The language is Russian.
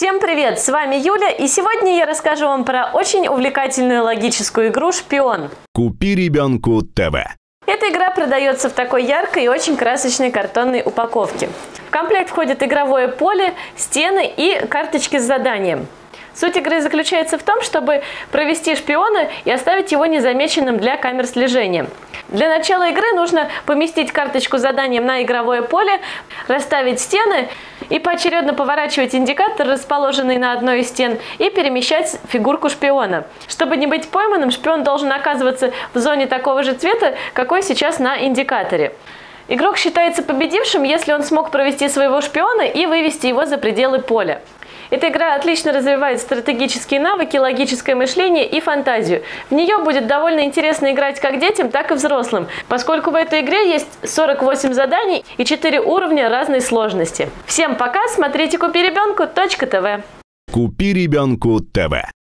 Всем привет! С вами Юля, и сегодня я расскажу вам про очень увлекательную логическую игру «Шпион». Купи ребенку ТВ. Эта игра продается в такой яркой и очень красочной картонной упаковке. В комплект входит игровое поле, стены и карточки с заданием. Суть игры заключается в том, чтобы провести шпиона и оставить его незамеченным для камер слежения. Для начала игры нужно поместить карточку с заданием на игровое поле, расставить стены и поочередно поворачивать индикатор, расположенный на одной из стен, и перемещать фигурку шпиона. Чтобы не быть пойманным, шпион должен оказываться в зоне такого же цвета, какой сейчас на индикаторе. Игрок считается победившим, если он смог провести своего шпиона и вывести его за пределы поля. Эта игра отлично развивает стратегические навыки, логическое мышление и фантазию. В нее будет довольно интересно играть как детям, так и взрослым, поскольку в этой игре есть 48 заданий и 4 уровня разной сложности. Всем пока, смотрите купиребенку.тв. Купи ребенку ТВ.